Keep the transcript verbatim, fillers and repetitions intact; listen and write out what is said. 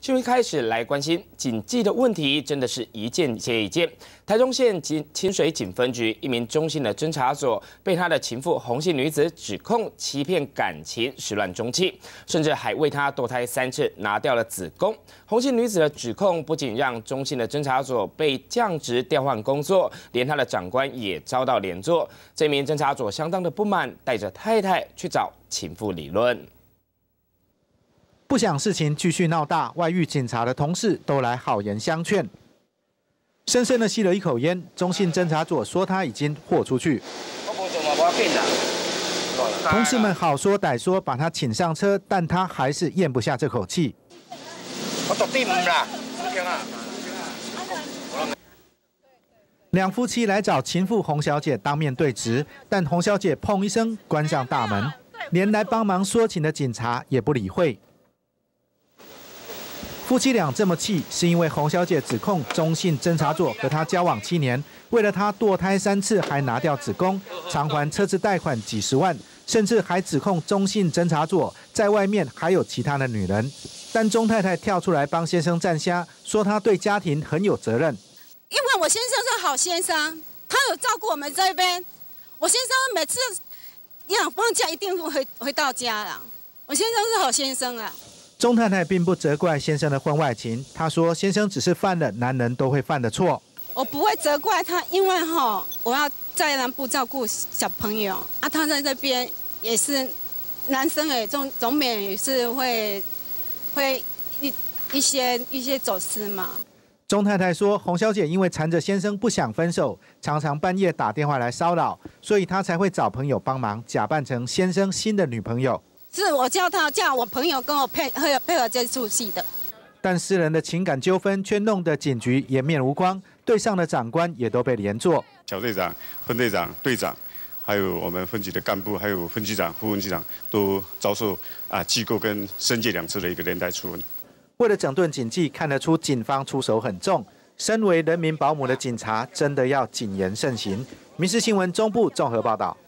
新闻开始来关心警纪的问题，真的是一件接一件。台中县警清水警分局一名中性的侦查佐被他的情妇洪姓女子指控欺骗感情、始乱终弃，甚至还为她堕胎三次，拿掉了子宫。洪姓女子的指控不仅让中性的侦查佐被降职调换工作，连他的长官也遭到连坐。这名侦查佐相当的不满，带着太太去找情妇理论。 不想事情继续闹大，外遇警察的同事都来好言相劝。深深的吸了一口烟，中性侦查佐说他已经豁出去。同事们好说歹说把他请上车，但他还是咽不下这口气。我到第五啦，两夫妻来找情妇洪小姐当面对质，但洪小姐砰一声关上大门，连来帮忙说情的警察也不理会。 夫妻俩这么气，是因为洪小姐指控中性侦查佐和她交往七年，为了她堕胎三次，还拿掉子宫，偿还车子贷款几十万，甚至还指控中性侦查佐在外面还有其他的女人。但钟太太跳出来帮先生站下，说他对家庭很有责任。 因为我先生是好先生，他有照顾我们这边。我先生每次要放假一定会回回到家啦。我先生是好先生啊。 钟太太并不责怪先生的婚外情，她说先生只是犯了男人都会犯的错。 我不会责怪他，因为哈，我要在南部照顾小朋友啊，他在这边也是男生哎，总总免也是会会一一些一些走私嘛。 钟太太说，洪小姐因为缠着先生不想分手，常常半夜打电话来骚扰，所以她才会找朋友帮忙，假扮成先生新的女朋友。 是我叫他叫我朋友跟我配合配合这出戏的， 但私人的情感纠纷却弄得警局颜面无光，队上的长官也都被连坐。 小队长、分队长、队长，还有我们分局的干部，还有分局长、副分局长，都遭受啊记过跟申诫两次的一个连带处分。 为了整顿警纪，看得出警方出手很重。身为人民保姆的警察，真的要谨言慎行。民事新闻中部综合报道。